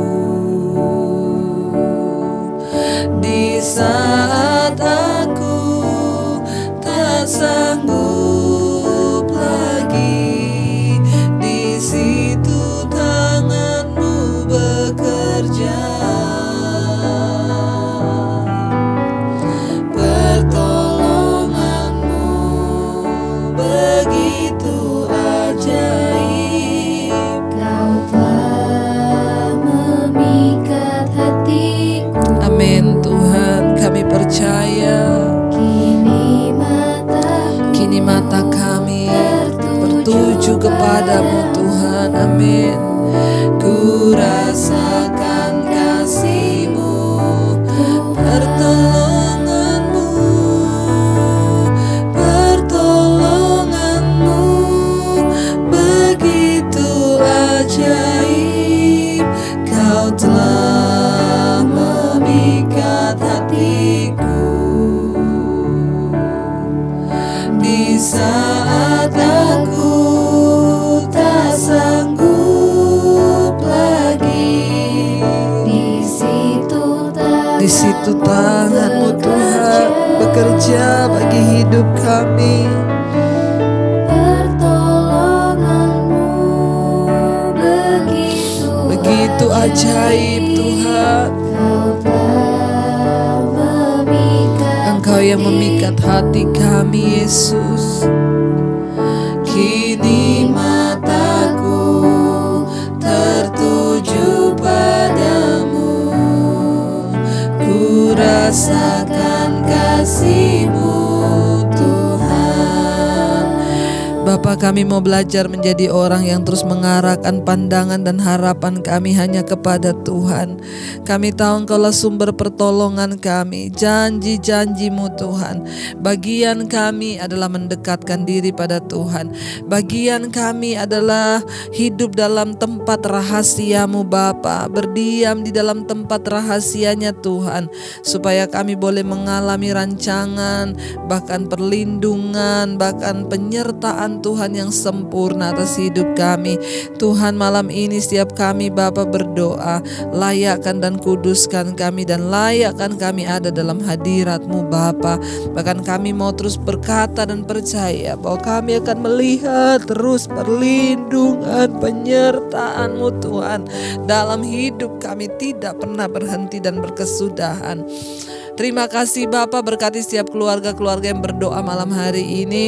Di saat aku tak sanggup lagi, di situ tangan-Mu bekerja. Percaya kini mataku, kini mata kami tertuju kepadamu Tuhan. Amin. Ku rasakan kasih-Mu, pertolongan-Mu, pertolongan-Mu begitu ajaib. Kau telah memikat hatiku. Di saat aku tak sanggup lagi, di situ tangan, di situ tangan-Mu Tuhan bekerja bagi hidup kami. Pertolongan-Mu begitu, begitu ajaib Tuhan. Engkau yang memikat hati kami Yesus. Kini mataku tertuju padamu. Bapa, kami mau belajar menjadi orang yang terus mengarahkan pandangan dan harapan kami hanya kepada Tuhan. Kami tahu Engkaulah sumber pertolongan kami, janji-janji-Mu Tuhan. Bagian kami adalah mendekatkan diri pada Tuhan. Bagian kami adalah hidup dalam tempat rahasia-Mu Bapa, berdiam di dalam tempat rahasianya Tuhan, supaya kami boleh mengalami rancangan, bahkan perlindungan, bahkan penyertaan Tuhan yang sempurna atas hidup kami. Tuhan, malam ini setiap kami Bapa berdoa, layakkan dan kuduskan kami, dan layakkan kami ada dalam hadirat-Mu Bapa. Bahkan kami mau terus berkata dan percaya bahwa kami akan melihat terus perlindungan, penyertaan-Mu Tuhan dalam hidup kami, tidak pernah berhenti dan berkesudahan. Terima kasih Bapa, berkati setiap keluarga-keluarga yang berdoa malam hari ini.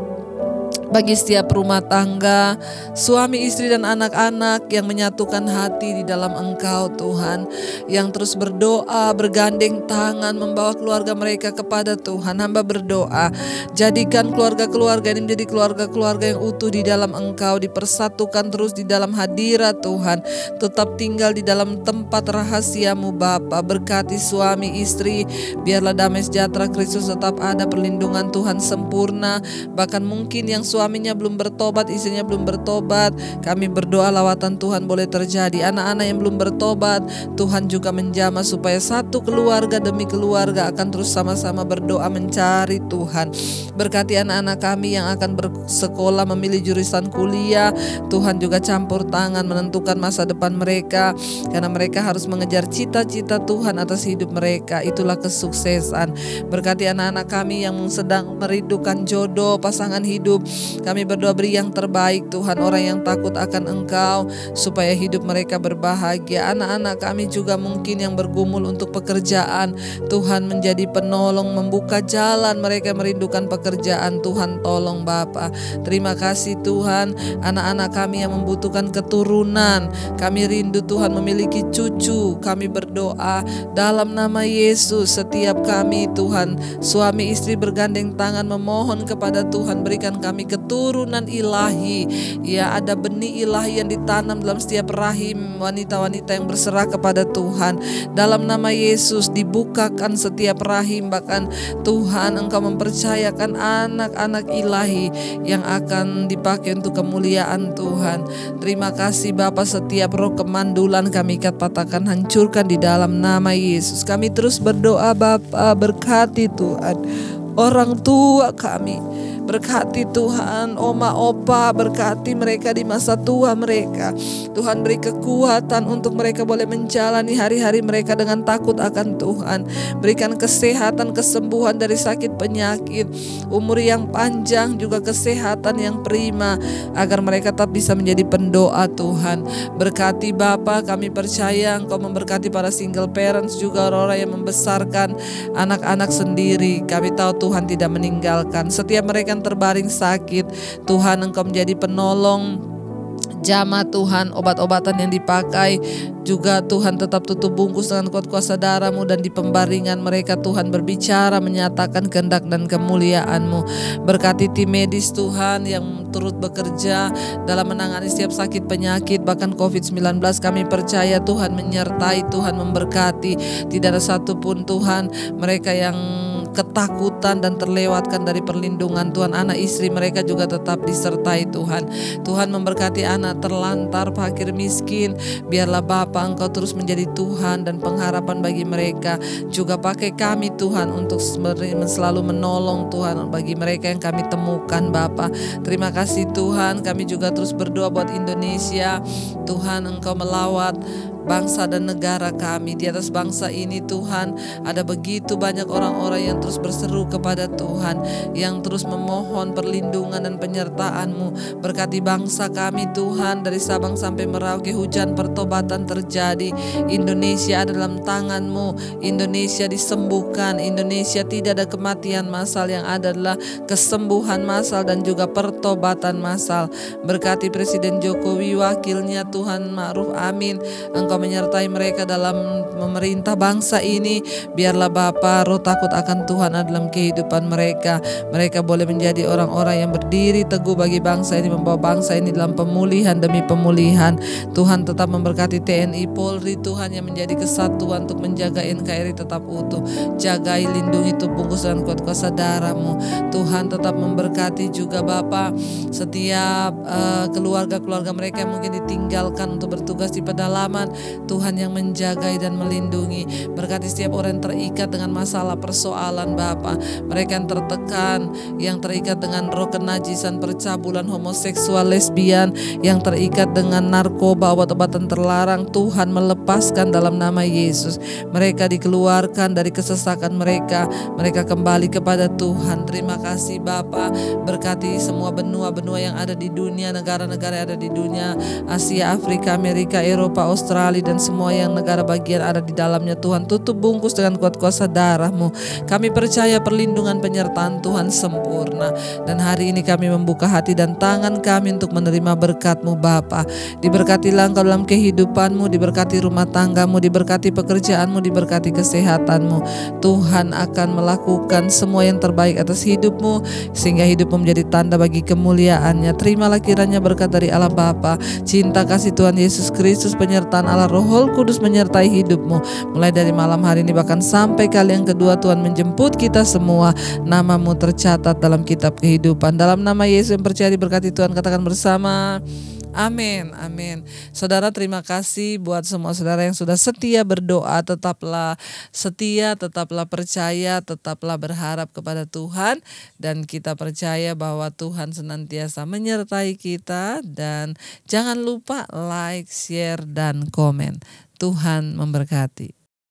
Bagi setiap rumah tangga, suami, istri, dan anak-anak yang menyatukan hati di dalam Engkau Tuhan, yang terus berdoa, bergandeng tangan, membawa keluarga mereka kepada Tuhan. Hamba berdoa, jadikan keluarga-keluarga ini menjadi keluarga-keluarga yang utuh di dalam Engkau, dipersatukan terus di dalam hadirat Tuhan, tetap tinggal di dalam tempat rahasia-Mu Bapa. Berkati suami, istri, biarlah damai sejahtera Kristus tetap ada, perlindungan Tuhan sempurna. Bahkan mungkin yang suaminya belum bertobat, istrinya belum bertobat, kami berdoa lawatan Tuhan boleh terjadi. Anak-anak yang belum bertobat, Tuhan juga menjamah supaya satu keluarga demi keluarga akan terus sama-sama berdoa mencari Tuhan. Berkati anak-anak kami yang akan bersekolah, memilih jurusan kuliah, Tuhan juga campur tangan menentukan masa depan mereka, karena mereka harus mengejar cita-cita Tuhan atas hidup mereka. Itulah kesuksesan. Berkati anak-anak kami yang sedang merindukan jodoh, pasangan hidup, kami berdoa beri yang terbaik Tuhan, orang yang takut akan Engkau, supaya hidup mereka berbahagia. Anak-anak kami juga mungkin yang bergumul untuk pekerjaan, Tuhan menjadi penolong, membuka jalan. Mereka merindukan pekerjaan, Tuhan tolong Bapa. Terima kasih Tuhan. Anak-anak kami yang membutuhkan keturunan, kami rindu Tuhan memiliki cucu. Kami berdoa dalam nama Yesus, setiap kami Tuhan, suami istri bergandeng tangan memohon kepada Tuhan, berikan kami keturunan ilahi. Ya, ada benih ilahi yang ditanam dalam setiap rahim wanita-wanita yang berserah kepada Tuhan. Dalam nama Yesus dibukakan setiap rahim, bahkan Tuhan Engkau mempercayakan anak-anak ilahi yang akan dipakai untuk kemuliaan Tuhan. Terima kasih Bapa, setiap roh kemandulan kami ikat, patahkan, hancurkan di dalam nama Yesus. Kami terus berdoa Bapa, berkati Tuhan orang tua kami, berkati Tuhan oma opa, berkati mereka di masa tua mereka. Tuhan beri kekuatan untuk mereka boleh menjalani hari-hari mereka dengan takut akan Tuhan. Berikan kesehatan, kesembuhan dari sakit penyakit, umur yang panjang, juga kesehatan yang prima, agar mereka tetap bisa menjadi pendoa Tuhan. Berkati Bapa, kami percaya Engkau memberkati para single parents, juga orang-orang yang membesarkan anak-anak sendiri. Kami tahu Tuhan tidak meninggalkan setiap mereka yang terbaring sakit. Tuhan Engkau menjadi penolong, jamah Tuhan, obat-obatan yang dipakai juga Tuhan tetap tutup bungkus dengan kuat kuasa darah-Mu, dan di pembaringan mereka Tuhan berbicara, menyatakan kehendak dan kemuliaan-Mu. Berkati tim medis Tuhan yang turut bekerja dalam menangani setiap sakit penyakit, bahkan covid sembilan belas. Kami percaya Tuhan menyertai, Tuhan memberkati. Tidak ada satupun Tuhan mereka yang ketakutan dan terlewatkan dari perlindungan Tuhan. Anak istri mereka juga tetap disertai Tuhan. Tuhan memberkati anak terlantar, fakir, miskin. Biarlah Bapa Engkau terus menjadi Tuhan dan pengharapan bagi mereka. Juga pakai kami Tuhan untuk selalu menolong Tuhan bagi mereka yang kami temukan Bapa. Terima kasih Tuhan. Kami juga terus berdoa buat Indonesia. Tuhan Engkau melawat bangsa dan negara kami. Di atas bangsa ini Tuhan, ada begitu banyak orang-orang yang terus berseru kepada Tuhan, yang terus memohon perlindungan dan penyertaan-Mu. Berkati bangsa kami Tuhan, dari Sabang sampai Merauke hujan pertobatan terjadi. Indonesia ada dalam tangan-Mu. Indonesia disembuhkan. Indonesia tidak ada kematian massal, yang ada adalah kesembuhan massal dan juga pertobatan massal. Berkati Presiden Jokowi, wakilnya Tuhan Ma'ruf Amin. Engkau Engkau menyertai mereka dalam memerintah bangsa ini. Biarlah Bapa, roh takut akan Tuhan ada dalam kehidupan mereka. Mereka boleh menjadi orang-orang yang berdiri teguh bagi bangsa ini, membawa bangsa ini dalam pemulihan demi pemulihan. Tuhan tetap memberkati T N I Polri, Tuhan, yang menjadi kesatuan untuk menjaga N K R I tetap utuh. Jagai, lindungi, tubuh bungkus dan kuat kuasa darah-Mu. Tuhan tetap memberkati juga Bapa setiap uh, keluarga-keluarga mereka yang mungkin ditinggalkan untuk bertugas di pedalaman. Tuhan yang menjagai dan melindungi. Berkati setiap orang yang terikat dengan masalah persoalan Bapa. Mereka yang tertekan, yang terikat dengan roh kenajisan, percabulan, homoseksual, lesbian, yang terikat dengan narkoba, obat-obatan terlarang. Tuhan melepaskan dalam nama Yesus. Mereka dikeluarkan dari kesesakan mereka. Mereka kembali kepada Tuhan. Terima kasih Bapa. Berkati semua benua-benua yang ada di dunia, negara-negara yang ada di dunia, Asia, Afrika, Amerika, Eropa, Australia, dan semua yang negara bagian ada di dalamnya. Tuhan, tutup bungkus dengan kuat kuasa darah-Mu. Kami percaya perlindungan penyertaan Tuhan sempurna. Dan hari ini kami membuka hati dan tangan kami untuk menerima berkat-Mu Bapa. Diberkatilah Engkau dalam kehidupan-Mu, diberkati rumah tangga-Mu, diberkati pekerjaan-Mu, diberkati kesehatan-Mu. Tuhan akan melakukan semua yang terbaik atas hidup-Mu, sehingga hidup-Mu menjadi tanda bagi kemuliaan-Nya. Terimalah kiranya berkat dari Allah Bapa, cinta kasih Tuhan Yesus Kristus, penyertaan Allah Roh Kudus menyertai hidup-Mu. Mulai dari malam hari ini bahkan sampai kali yang kedua Tuhan menjemput kita semua, nama-Mu tercatat dalam kitab kehidupan. Dalam nama Yesus yang percaya diberkati Tuhan, katakan bersama, amin, amin. Saudara, terima kasih buat semua saudara yang sudah setia berdoa. Tetaplah setia, tetaplah percaya, tetaplah berharap kepada Tuhan. Dan kita percaya bahwa Tuhan senantiasa menyertai kita. Dan jangan lupa like, share, dan komen. Tuhan memberkati.